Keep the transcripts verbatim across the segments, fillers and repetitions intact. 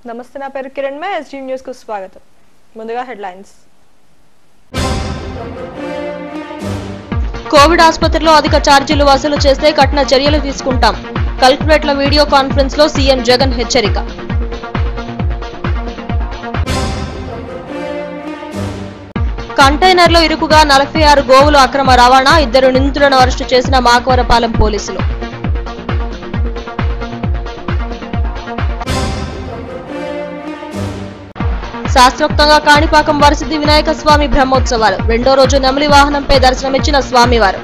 నమస్తే, నా పేరు కిరణ్. మే ఎస్జీ న్యూస్ కు స్వాగతం. ముందుగా హెడ్లైన్స్. కోవిడ్ ఆసుపత్రిలో అధిక ఛార్జీలు వసూలు చేస్తే కఠిన చర్యలు తీసుకుంటాం. కలెక్టరేట్ల వీడియో కాన్ఫరెన్స్ లో సీఎం జగన్ హెచ్చరిక. కంటైనర్లో ఇరుకుగా నలభై ఆరు గోవులు అక్రమ రవాణా, ఇద్దరు నిందితులను అరెస్టు చేసిన మాకవరపాలెం పోలీసులు. శాస్త్రోక్తంగా కాణిపాకం వరసిద్ధి వినాయక స్వామి బ్రహ్మోత్సవాలు. రెండో రోజు నెమలి వాహనంపై దర్శనమిచ్చిన స్వామివారు.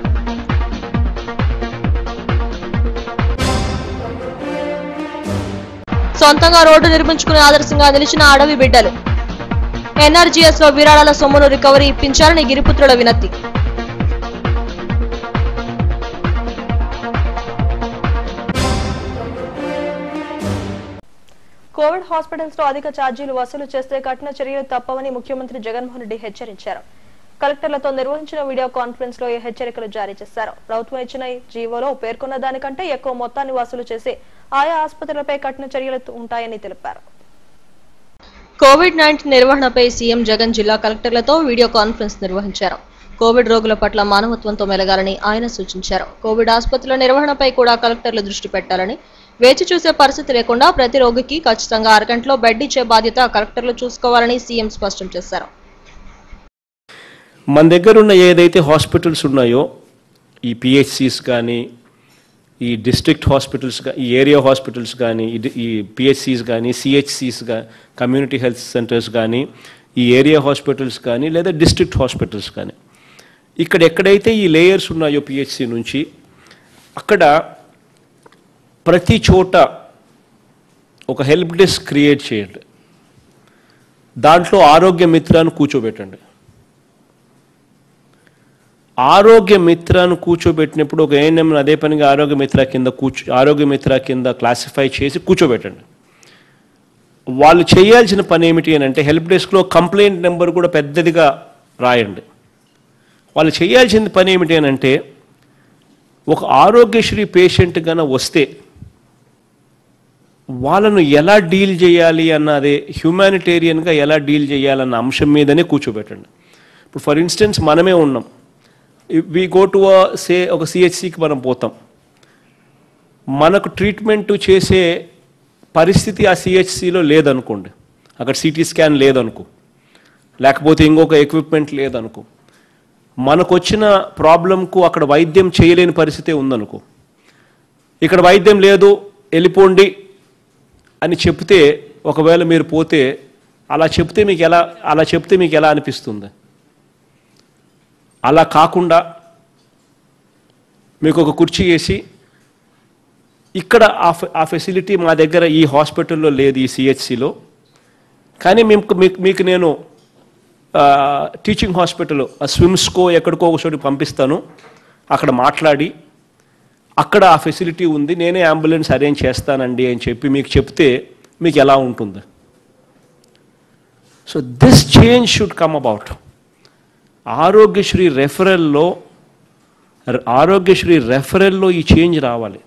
సొంతంగా రోడ్డు నిర్మించుకునే ఆదర్శంగా నిలిచిన అడవి బిడ్డలు. ఎన్ఆర్జీఎస్ లో విరాళాల సొమ్మును రికవరీ ఇప్పించాలని గిరిపుత్రుల వినతి. కోవిడ్ హాస్పిటల్స్ లో అధిక ఛార్జీలు వసూలు చేస్తే కఠిన చర్యలు తప్పవని ముఖ్యమంత్రి జగన్మోహన్ రెడ్డి హెచ్చరించారు. కలెక్టర్లతో నిర్వహించిన వీడియో కాన్ఫరెన్స్ లో ఈ హెచ్చరికలు జారీ చేశారు. ప్రభుత్వం ఇచ్చిన జీవోలో పేర్కొన్న దానికంటే ఎక్కువ మొత్తాన్ని వసూలు చేసి ఆయా ఆసుపత్రులపై కఠిన చర్యలు ఉంటాయని తెలిపారు. కోవిడ్ నైన్టీన్ నిర్వహణపై సీఎం జగన్ జిల్లా కలెక్టర్లతో వీడియో కాన్ఫరెన్స్ నిర్వహించారు. కోవిడ్ రోగుల పట్ల మానవత్వంతో మెలగాలని ఆయన సూచించారు. కోవిడ్ ఆసుపత్రుల నిర్వహణపై కూడా కలెక్టర్లు దృష్టి పెట్టాలని, వేచి చూసే పరిస్థితి లేకుండా ప్రతి రోగికి ఖచ్చితంగా అరగంటలో బెడ్ ఇచ్చే బాధ్యత కలెక్టర్లు చూసుకోవాలని సీఎం స్పష్టం చేశారు. మన దగ్గర ఉన్న ఏదైతే హాస్పిటల్స్ ఉన్నాయో, ఈ పిహెచ్సిస్ కానీ, ఈ డిస్ట్రిక్ట్ హాస్పిటల్స్, ఈ ఏరియా హాస్పిటల్స్ కానీ, ఈ పిహెచ్సిస్ కానీ, సిహెచ్సిస్ కానీ, కమ్యూనిటీ హెల్త్ సెంటర్స్ కానీ, ఈ ఏరియా హాస్పిటల్స్ కానీ, లేదా డిస్ట్రిక్ట్ హాస్పిటల్స్ కానీ, ఇక్కడ ఎక్కడైతే ఈ లేయర్స్ ఉన్నాయో పిహెచ్సి నుంచి, అక్కడ ప్రతి చోట ఒక హెల్ప్ డెస్క్ క్రియేట్ చేయండి. దాంట్లో ఆరోగ్య మిత్రాన్ని కూర్చోబెట్టండి. ఆరోగ్య మిత్రాన్ని కూర్చోబెట్టినప్పుడు ఒక ఏఎన్ఎం అదే పనిగా ఆరోగ్య మిత్ర కింద కూర్చో ఆరోగ్య మిత్ర కింద క్లాసిఫై చేసి కూర్చోబెట్టండి. వాళ్ళు చేయాల్సిన పని ఏమిటి అని అంటే, హెల్ప్ డెస్క్లో కంప్లైంట్ నెంబర్ కూడా పెద్దదిగా రాయండి. వాళ్ళు చేయాల్సిన పని ఏమిటి అని అంటే, ఒక ఆరోగ్యశ్రీ పేషెంట్ కన్నా వస్తే వాళ్ళను ఎలా డీల్ చేయాలి అన్నదే, హ్యూమానిటేరియన్గా ఎలా డీల్ చేయాలన్న అంశం మీదనే కూర్చోబెట్టండి. ఇప్పుడు ఫర్ ఇన్స్టెన్స్ మనమే ఉన్నాం, వి గో టు సే ఒక సిహెచ్సికి మనం పోతాం, మనకు ట్రీట్మెంట్ చేసే పరిస్థితి ఆ సిహెచ్సిలో లేదనుకోండి, అక్కడ సిటీ స్కాన్ లేదనుకో, లేకపోతే ఇంకొక ఎక్విప్మెంట్ లేదనుకో, మనకు వచ్చిన ప్రాబ్లంకు అక్కడ వైద్యం చేయలేని పరిస్థితి ఉందనుకో, ఇక్కడ వైద్యం లేదు వెళ్ళిపోండి అని చెప్తే, ఒకవేళ మీరు పోతే అలా చెప్తే మీకు ఎలా అలా చెప్తే మీకు ఎలా అనిపిస్తుంది? అలా కాకుండా మీకు ఒక కుర్చీ వేసి, ఇక్కడ ఆ ఫెసిలిటీ మా దగ్గర ఈ హాస్పిటల్లో లేదు, ఈ సిహెచ్సిలో, కానీ మీకు మీకు నేను టీచింగ్ హాస్పిటల్ స్విమ్స్కో ఎక్కడికో ఒక చోటు పంపిస్తాను, అక్కడ మాట్లాడి అక్కడ ఆ ఫెసిలిటీ ఉంది, నేనే అంబులెన్స్ అరేంజ్ చేస్తానండి అని చెప్పి మీకు చెప్తే మీకు ఎలా ఉంటుంది? So this change should come about. Aarogyasri రెఫరల్లో ఆరోగ్యశ్రీ రెఫరల్లో ఈ చేంజ్ రావాలి.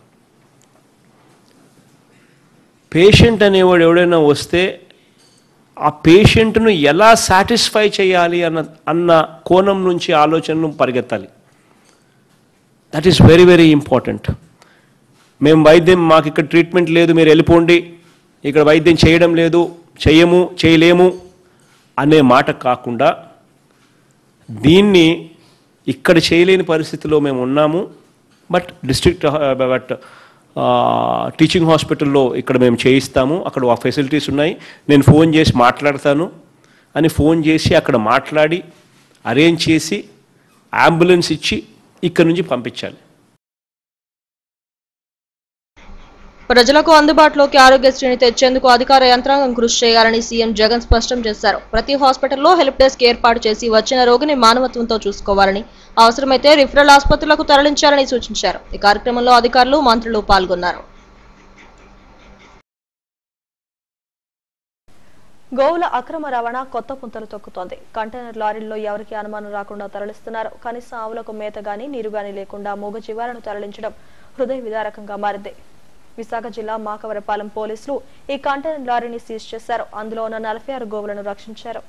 పేషెంట్ అనేవాడు ఎవడైనా వస్తే ఆ పేషెంట్ను ఎలా సాటిస్ఫై చేయాలి అన్న అన్న కోణం నుంచి ఆలోచనను పరిగెత్తాలి. That is very very important. మేము వైద్యం, మాకు ఇక్కడ ట్రీట్మెంట్ లేదు, మీరు వెళ్ళిపోండి, ఇక్కడ వైద్యం చేయడం లేదు, చేయము చేయలేము అనే మాట కాకుండా, దీన్ని ఇక్కడ చేయలేని పరిస్థితిలో మేము ఉన్నాము, బట్ డిస్ట్రిక్ట్ బట్ టీచింగ్ హాస్పిటల్లో ఇక్కడ మేము చేయిస్తాము, అక్కడ ఆ ఫెసిలిటీస్ ఉన్నాయి, నేను ఫోన్ చేసి మాట్లాడతాను అని ఫోన్ చేసి అక్కడ మాట్లాడి అరేంజ్ చేసి అంబులెన్స్ ఇచ్చి ఇక్కడ నుంచి పంపించాలి. ప్రజలకు అందుబాటులోకి ఆరోగ్యశ్రీని తెచ్చేందుకు అధికార యంత్రాంగం కృషి చేయాలని సీఎం జగన్ స్పష్టం చేశారు. ప్రతి హాస్పిటల్లో హెల్ప్ డెస్క్ ఏర్పాటు చేసి వచ్చిన రోగిని మానవత్వంతో చూసుకోవాలని, అవసరమైతే రిఫరల్ ఆసుపత్రులకు తరలించాలని సూచించారు. ఈ కార్యక్రమంలో అధికారులు, మంత్రులు పాల్గొన్నారు. గోవుల అక్రమ రవాణా కొత్త పుంతలు తొక్కుతోంది. కంటైనర్ లారీల్లో ఎవరికి అనుమానం రాకుండా తరలిస్తున్నారు. కనీస ఆవులకు మేత గాని నీరు గాని లేకుండా మూగ జీవాలను తరలించడం హృదయ విదారకంగా మారింది. విశాఖ జిల్లా మాకవరపాలెం పోలీసులు ఈ కంటైనర్ లారీని సీజ్ చేశారు. అందులో ఉన్న నలభై ఆరు గోవులను రక్షించారు.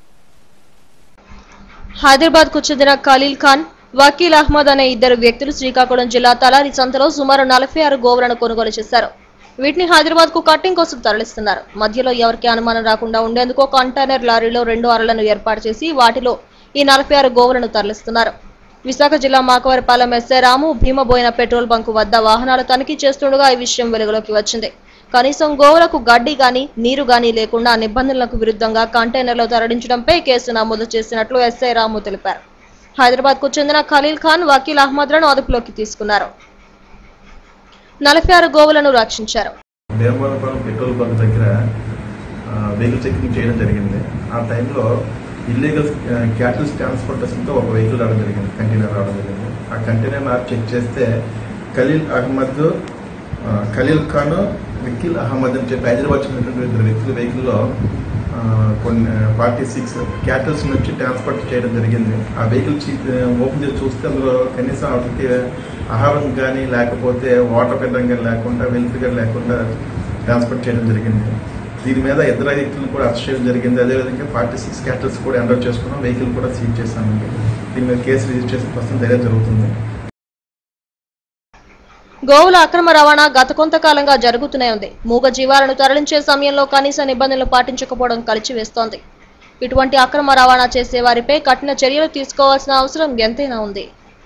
హైదరాబాద్ కు చెందిన ఖలీల్ ఖాన్, వకీల్ అహ్మద్ అనే ఇద్దరు వ్యక్తులు శ్రీకాకుళం జిల్లా తలారి సంతలో సుమారు నలభై ఆరు గోవులను కొనుగోలు చేశారు. వీటిని హైదరాబాద్ కు కట్టింగ్ కోసం తరలిస్తున్నారు. మధ్యలో ఎవరికి అనుమానం రాకుండా ఉండేందుకు కంటైనర్ లారీలో రెండు అరలను ఏర్పాటు చేసి వాటిలో ఈ నలభై ఆరు గోవులను తరలిస్తున్నారు. విశాఖ జిల్లా Makavarapalem SI Ramu Bhimaboina petrol bunk వద్ద వాహనాలు తనిఖీ చేస్తుండగా ఈ విషయం వెలుగులోకి వచ్చింది. కనీసం గోవులకు గడ్డి గాని నీరు గాని లేకుండా నిబంధనలకు విరుద్ధంగా కంటైనర్లో తరలించడంపై కేసు నమోదు చేసినట్లు ఎస్ఐ రాము తెలిపారు. హైదరాబాద్ కు చెందిన ఖలీల్ ఖాన్, వకీల్ అహ్మద్లను అదుపులోకి తీసుకున్నారు. నలభై ఆరు గోవులను రక్షించారు. పెట్రోల్ బంక్ దగ్గర వెహికల్ చెకింగ్ చేయడం జరిగింది. ఆ టైంలో ఇల్లీగల్ క్యాటిల్స్ ట్రాన్స్పోర్టేషన్తో ఒక వెహికల్ రావడం జరిగింది, కంటైనర్ రావడం జరిగింది. ఆ కంటైనర్ యాప్ చెక్ చేస్తే ఖలీల్ అహ్మద్, ఖలీల్ ఖాన్, వకీల్ అహ్మద్ అని చెప్పి హైదరాబాద్ చెందినటువంటి ఇద్దరు వ్యక్తుల వెహికల్లో కొన్ని ఫార్టీ సిక్స్ క్యాటిల్స్ నుంచి ట్రాన్స్పోర్ట్ చేయడం జరిగింది. ఆ వెహికల్ ఓపెన్ చేసి చూస్తే అందులో కనీసం వాటికి ఆహారం కానీ లేకపోతే వాటర్ పెట్టడం కానీ లేకుండా వెల్ఫేర్ కానీ లేకుండా ట్రాన్స్పోర్ట్ చేయడం జరిగింది. దీని మీద ఇద్దరు వ్యక్తులను కూడా అరెస్ట్ చేయడం జరిగింది. అదేవిధంగా ఫార్టీ సిక్స్ క్యాటిల్స్ కూడా ఎంటర్ చేసుకున్నాం, వెహికల్ కూడా సీజ్ చేశామండి. దీని మీద కేసు రిజిస్టర్ చేసిన ప్రస్తుతం ధైర్యం జరుగుతుంది. గోవుల అక్రమ రవాణా గత కొంతకాలంగా జరుగుతూనే ఉంది. మూగ జీవాలను తరలించే సమయంలో కనీస నిబంధనలు పాటించకపోవడం కలిచివేస్తోంది. ఇటువంటి అక్రమ రవాణా చేసే వారిపై కఠిన చర్యలు తీసుకోవాల్సిన అవసరం ఎంతైనా ఉంది.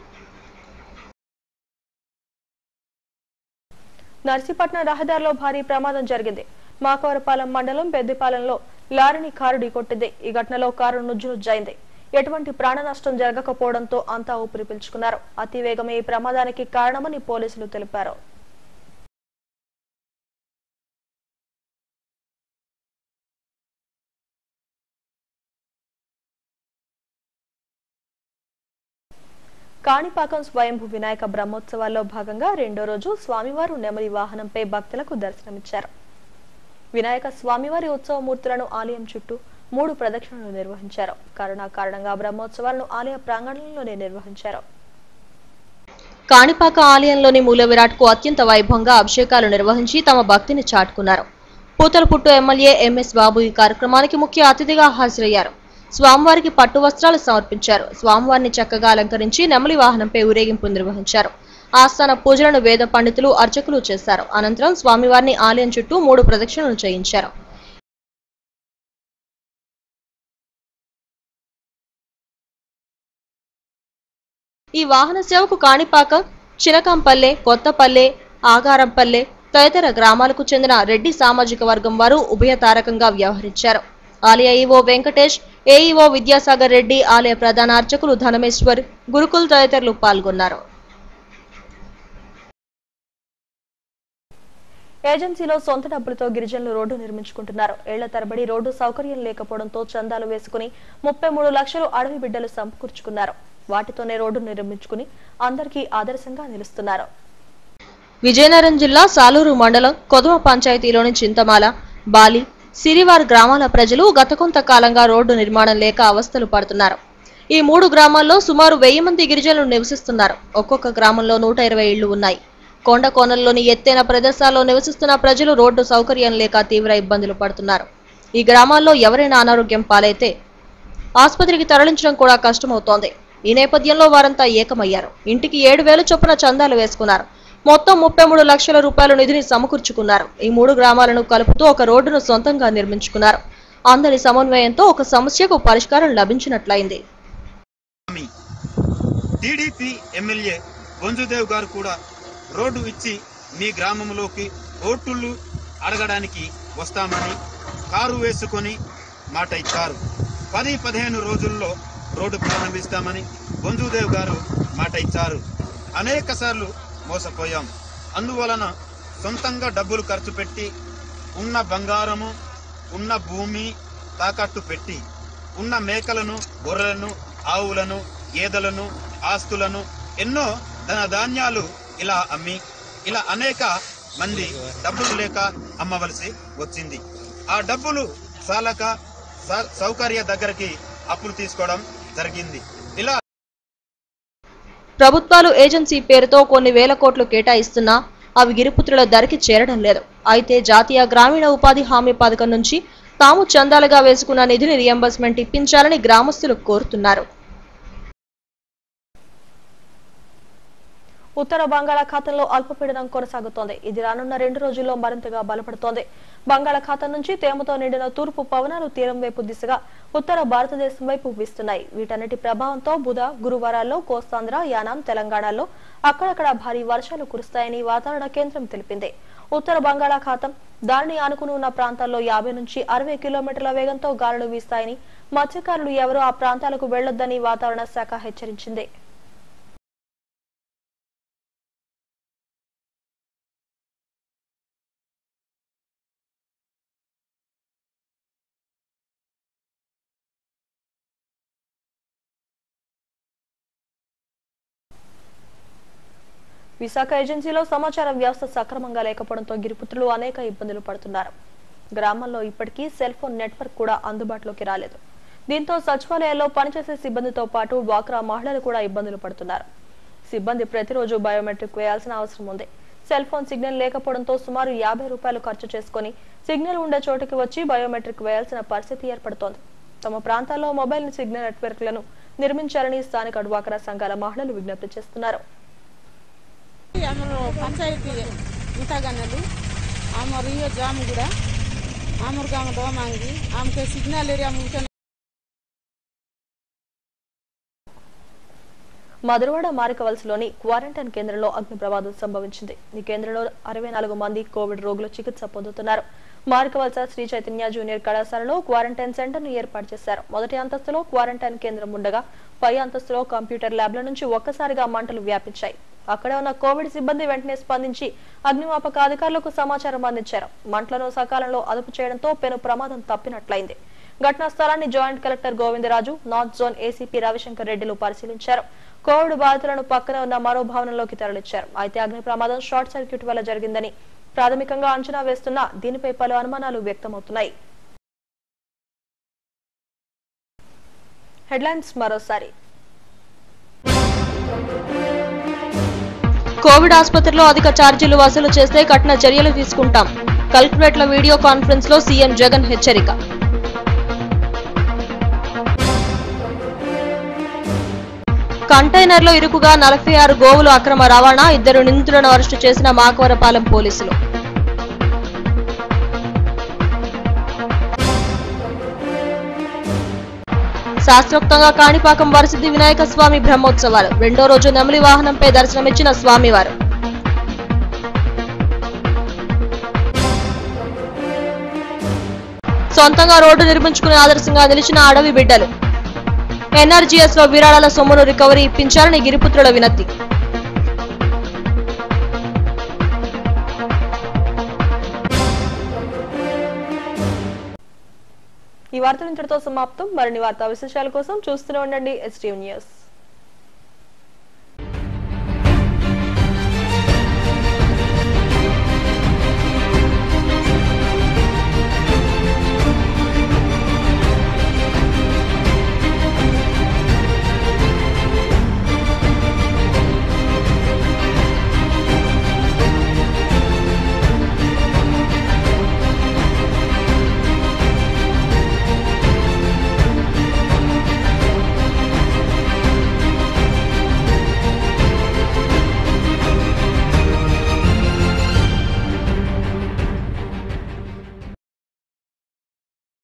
నర్సీపట్నం రహదారిలో భారీ ప్రమాదం జరిగింది. మాకవరపాలెం మండలం పెద్దిపాలెంలో లారీని కారు ఢీకొట్టింది. ఈ ఘటనలో కారు నుజ్జు నుజ్జైంది. ఎటువంటి ప్రాణ నష్టం జరగకపోవడంతో అంతా ఊపిరి పీల్చుకున్నారు. అతివేగమే ఈ ప్రమాదానికి కారణమని పోలీసులు తెలిపారు. కాణిపాకం స్వయంభూ వినాయక బ్రహ్మోత్సవాల్లో భాగంగా రెండో రోజు స్వామివారు నెమలి వాహనంపై భక్తులకు దర్శనమిచ్చారు. వినాయక స్వామివారి ఉత్సవమూర్తులను ఆలయం చుట్టూ మూడు ప్రదక్షిణలు నిర్వహించారు. కరోనా కారణంగా బ్రహ్మోత్సవాలను ఆలయ ప్రాంగణంలోనే నిర్వహించారు. కాణిపాక ఆలయంలోని మూల విరాట్ కు అత్యంత వైభవంగా అభిషేకాలు నిర్వహించి తమ భక్తిని చాటుకున్నారు. పూతలపుట్టు ఎమ్మెల్యే ఎంఎస్ బాబు ఈ కార్యక్రమానికి ముఖ్య అతిథిగా హాజరయ్యారు. స్వామివారికి పట్టు వస్త్రాలు సమర్పించారు. స్వామివారిని చక్కగా అలంకరించి నెమలి వాహనంపై ఊరేగింపు నిర్వహించారు. ఆస్థాన పూజలను వేద పండితులు, అర్చకులు చేశారు. అనంతరం స్వామివారిని ఆలయం చుట్టూ మూడు ప్రదక్షిణలు చేయించారు. ఈ వాహన సేవకు కాణిపాకం, చినకంపల్లె, కొత్తపల్లె, ఆగారంపల్లె తదితర గ్రామాలకు చెందిన రెడ్డి సామాజిక వర్గం వారు ఉభయతారకంగా వ్యవహరించారు. ఆలయ ఈవో వెంకటేష్, ఏఈఓ విద్యాసాగర్ రెడ్డి, ఆలయ ప్రధాన అర్చకులు ధనమేశ్వర్, గురుకుల్ తదితరులు పాల్గొన్నారు. ఏజెన్సీలో సొంత డబ్బులతో గిరిజనులు రోడ్డు నిర్మించుకుంటున్నారు. ఏళ్ల తరబడి రోడ్డు సౌకర్యం లేకపోవడంతో చందాలు వేసుకుని ముప్పై మూడు లక్షలు అడవి బిడ్డలు సమకూర్చుకున్నారు. వాటితోనే రోడ్డు నిర్మించుకుని అందరికీ ఆదర్శంగా నిలుస్తున్నారు. విజయనగరం జిల్లా సాలూరు మండలం కొదవ పంచాయతీలోని చింతమాల, బాలి, సిరివార్ గ్రామాల ప్రజలు గత కొంతకాలంగా రోడ్డు నిర్మాణం లేక అవస్థలు పడుతున్నారు. ఈ మూడు గ్రామాల్లో సుమారు వెయ్యి మంది గిరిజనులు నివసిస్తున్నారు. ఒక్కొక్క గ్రామంలో నూట ఇరవై ఇళ్లు ఉన్నాయి. కొండ కోనల్లోని ఎత్తైన ప్రదేశాల్లో నివసిస్తున్న ప్రజలు రోడ్డు సౌకర్యం లేక తీవ్ర ఇబ్బందులు పడుతున్నారు. ఈ గ్రామాల్లో ఎవరైనా అనారోగ్యం పాలైతే ఆసుపత్రికి తరలించడం కూడా కష్టమవుతోంది. ఈ నేపథ్యంలో వారంతా ఏకమయ్యారు. ఇంటికి ఏడు వేల చొప్పున చందాలు వేసుకున్నారు. మొత్తం ముప్పై మూడు లక్షల రూపాయల నిధిని సమకూర్చుకున్నారు. ఈ మూడు గ్రామాలను కలుపుతూ ఒక రోడ్డును సొంతంగా నిర్మించుకున్నారు. అందరి సమన్వయంతో ఒక సమస్యకు పరిష్కారం లభించినట్లయింది. టీడీపీ ఎమ్మెల్యే బొంజుదేవ్ గారు కూడా రోడ్డు ఇచ్చి మీ గ్రామంలోకి ఓటుళ్ళు అడగడానికి వస్తామని కారు వేసుకొని మాట ఇచ్చారు. పది పదిహేను రోజుల్లో రోడ్డు ప్రారంభిస్తామని బొంజుదేవ్ గారు మాట ఇచ్చారు. అనేక సార్లు మోసపోయాం. అందువలన సొంతంగా డబ్బులు ఖర్చు పెట్టి ఉన్న బంగారము, ఉన్న భూమి తాకట్టు పెట్టి ఉన్న మేకలను, గొర్రెలను, ఆవులను, గేదెలను, ఆస్తులను, ఎన్నో ధన ధాన్యాలు ఇలా అమ్మి ఇలా అనేక మంది డబ్బులు లేక అమ్మవలసి వచ్చింది. ఆ డబ్బులు సాలక సౌకర్య దగ్గరికి అప్పులు తీసుకోవడం జరిగింది. ఇలా ప్రభుత్వాలు ఏజెన్సీ పేరుతో కొన్ని వేల కోట్లు కేటాయిస్తున్నా అవి గిరిపుత్రుల ధరికి చేరడం లేదు. అయితే జాతీయ గ్రామీణ ఉపాధి హామీ పథకం నుంచి తాము చందాలుగా వేసుకున్న నిధిని రియంబర్స్మెంట్ ఇప్పించాలని గ్రామస్తులు కోరుతున్నారు. ఉత్తర బంగాళాఖాతంలో అల్పపీడనం కొనసాగుతోంది. ఇది రానున్న రెండు రోజుల్లో మరింతగా బలపడుతోంది. బంగాళాఖాతం నుంచి తేమతో నిండిన తూర్పు పవనాలు తీరం వైపు దిశగా ఉత్తర భారతదేశం వైపు వీస్తున్నాయి. వీటన్నిటి ప్రభావంతో బుధ, గురువారాల్లో కోస్తాంధ్ర, యానాం, తెలంగాణలో అక్కడక్కడ భారీ వర్షాలు కురుస్తాయని వాతావరణ కేంద్రం తెలిపింది. ఉత్తర బంగాళాఖాతం దానిని ఆనుకుని ఉన్న ప్రాంతాల్లో యాభై నుంచి అరవై కిలోమీటర్ల వేగంతో గాలులు వీస్తాయని మత్స్యకారులు ఎవరూ ఆ ప్రాంతాలకు వెళ్లొద్దని వాతావరణ శాఖ హెచ్చరించింది. విశాఖ ఏజెన్సీలో సమాచార వ్యవస్థ సక్రమంగా లేకపోవడంతో గిరిపుత్రులు అనేక ఇబ్బందులు పడుతున్నారు. గ్రామాల్లో ఇప్పటికీ సెల్ ఫోన్ నెట్వర్క్ కూడా అందుబాటులోకి రాలేదు. దీంతో సచివాలయాల్లో పనిచేసే సిబ్బందితో పాటు డ్వాక్రా మహిళలు కూడా ఇబ్బందులు పడుతున్నారు. సిబ్బంది ప్రతిరోజు బయోమెట్రిక్ వేయాల్సిన అవసరం ఉంది. సెల్ ఫోన్ సిగ్నల్ లేకపోవడంతో సుమారు యాభై రూపాయలు ఖర్చు చేసుకుని సిగ్నల్ ఉండే చోటుకి వచ్చి బయోమెట్రిక్ వేయాల్సిన పరిస్థితి ఏర్పడుతోంది. తమ ప్రాంతాల్లో మొబైల్ సిగ్నల్ నెట్వర్క్లను నిర్మించాలని స్థానిక డ్వాక్రా సంఘాల మహిళలు విజ్ఞప్తి చేస్తున్నారు. ଆମର ପଞ୍ଚାୟତ ମୁତାଗାନେଲୁ ଆମର ଇଏ ଜାମ ଗୁଡ଼ା ଆମର ଗାମ ଡ ମାଙ୍ଗି ଆମକେ ସିଗ୍ନାଲ ଏରିଆ ମୁକେ మధురవాడ మారికవలసలోని క్వారంటైన్ కేంద్రంలో అగ్ని ప్రమాదం సంభవించింది. ఈ కేంద్రంలో అరవై నాలుగు మంది కోవిడ్ రోగులు చికిత్స పొందుతున్నారు. మారికవలస శ్రీ చైతన్య జూనియర్ కళాశాలలో క్వారంటైన్ సెంటర్ ను ఏర్పాటు చేశారు. మొదటి అంతస్తులో క్వారంటైన్ కేంద్రం ఉండగా పై అంతస్తులో కంప్యూటర్ ల్యాబ్ల నుంచి ఒక్కసారిగా మంటలు వ్యాపించాయి. అక్కడ ఉన్న కోవిడ్ సిబ్బంది వెంటనే స్పందించి అగ్నిమాపక అధికారులకు సమాచారం అందించారు. మంటలను సకాలంలో అదుపు చేయడంతో పెను ప్రమాదం తప్పినట్లయింది. ఘటనా స్థలాన్ని joint collector Govindaraju, north zone ACP Ravishankar రెడ్డిలు పరిశీలించారు. కోవిడ్ బాధితులను పక్కన ఉన్న మరో భవనంలోకి తరలించారు. అయితే అగ్ని ప్రమాదం షార్ట్ సర్క్యూట్ వల్ల జరిగిందని ప్రాథమికంగా అంచనా వేస్తున్నా దీనిపై పలు అనుమానాలు వ్యక్తమవుతున్నాయి. హెడ్లైన్స్ మరోసారి. కోవిడ్ ఆసుపత్రిలో అధిక ఛార్జీలు వసూలు చేస్తే కఠిన చర్యలు తీసుకుంటాం. కలెక్టరేట్ల వీడియో కాన్ఫరెన్స్ లో సీఎం జగన్ హెచ్చరిక. కంటైనర్లో ఇరుకుగా నలభై ఆరు గోవులు అక్రమ రవాణా, ఇద్దరు నిందితులను అరెస్టు చేసిన మాకవరపాలెం పోలీసులు. శాస్త్రోక్తంగా కాణిపాకం వరసిద్ధి వినాయక స్వామి బ్రహ్మోత్సవాలు. రెండో రోజు నెమలి వాహనంపై దర్శనమిచ్చిన స్వామివారు. సొంతంగా రోడ్డు నిర్మించుకునే ఆదర్శంగా నిలిచిన అడవి బిడ్డలు. ఎన్ఆర్జీఎస్ లో విరాళాల సొమ్మును రికవరీ ఇప్పించాలని గిరిపుత్రుల వినతి. ఈ వార్తలు ఇంతటితో సమాప్తం. మరిన్ని వార్తా విశేషాల కోసం చూస్తూనే ఉండండి ఎస్టీవీ న్యూస్.